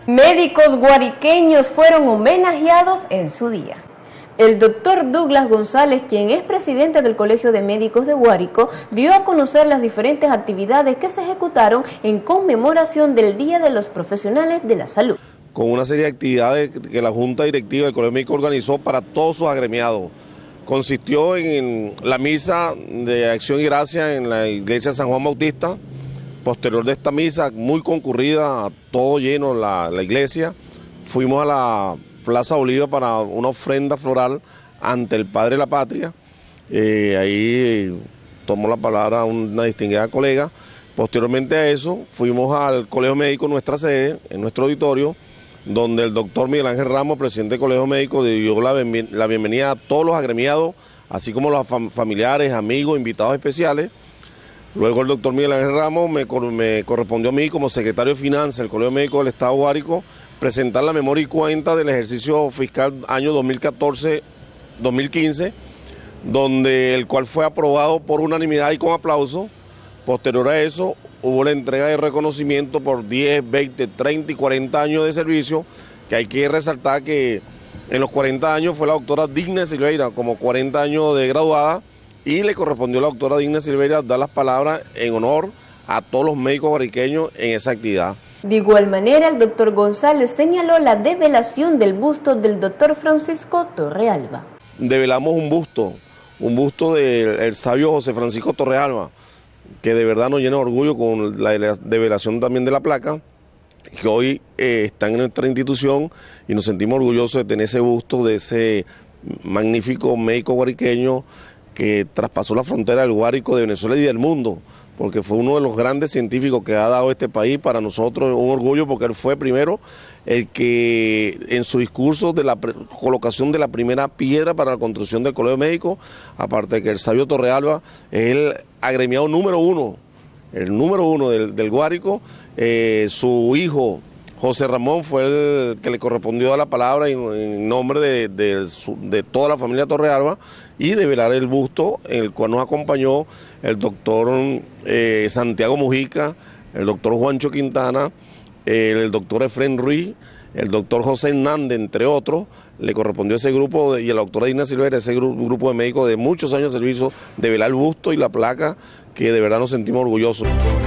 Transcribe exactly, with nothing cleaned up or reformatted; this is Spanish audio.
Médicos guariqueños fueron homenajeados en su día. El doctor Douglas González, quien es presidente del Colegio de Médicos de Guárico, dio a conocer las diferentes actividades que se ejecutaron en conmemoración del Día de los Profesionales de la Salud. Con una serie de actividades que la Junta Directiva del Colegio Médico organizó para todos sus agremiados. Consistió en la misa de Acción y Gracia en la iglesia San Juan Bautista. Posterior de esta misa, muy concurrida, todo lleno la, la iglesia, fuimos a la Plaza Bolívar para una ofrenda floral ante el Padre de la Patria. Eh, ahí tomó la palabra una distinguida colega. Posteriormente a eso, fuimos al Colegio Médico, nuestra sede, en nuestro auditorio, donde el doctor Miguel Ángel Ramos, presidente del Colegio Médico, dio la, la bienvenida a todos los agremiados, así como los fam familiares, amigos, invitados especiales. Luego el doctor Miguel Ángel Ramos me, me correspondió a mí, como secretario de Finanzas del Colegio Médico del Estado de Guárico, presentar la memoria y cuenta del ejercicio fiscal año dos mil catorce dos mil quince, donde el cual fue aprobado por unanimidad y con aplauso. Posterior a eso, hubo la entrega de reconocimiento por diez, veinte, treinta y cuarenta años de servicio, que hay que resaltar que en los cuarenta años fue la doctora Digna Silveira, como cuarenta años de graduada, y le correspondió a la doctora Digna Silveira dar las palabras en honor a todos los médicos guariqueños en esa actividad. De igual manera, el doctor González señaló la develación del busto del doctor Francisco Torrealba. Develamos un busto, un busto del sabio José Francisco Torrealba, que de verdad nos llena de orgullo con la develación también de la placa, que hoy eh, está en nuestra institución y nos sentimos orgullosos de tener ese busto de ese magnífico médico guariqueño que traspasó la frontera del Guárico, de Venezuela y del mundo, porque fue uno de los grandes científicos que ha dado este país. Para nosotros un orgullo, porque él fue primero el que en su discurso de la colocación de la primera piedra para la construcción del Colegio Médico, aparte de que el sabio Torrealba es el agremiado número uno, el número uno del, del Guárico, eh, su hijo José Ramón fue el que le correspondió a la palabra en, en nombre de, de, su, de toda la familia Torrealba, y develar el busto en el cual nos acompañó el doctor eh, Santiago Mujica, el doctor Juancho Quintana, eh, el doctor Efrén Ruiz, el doctor José Hernández, entre otros. Le correspondió ese grupo, de, y a la doctora Digna Silveira, ese gru grupo de médicos de muchos años de servicio, develar el busto y la placa, que de verdad nos sentimos orgullosos.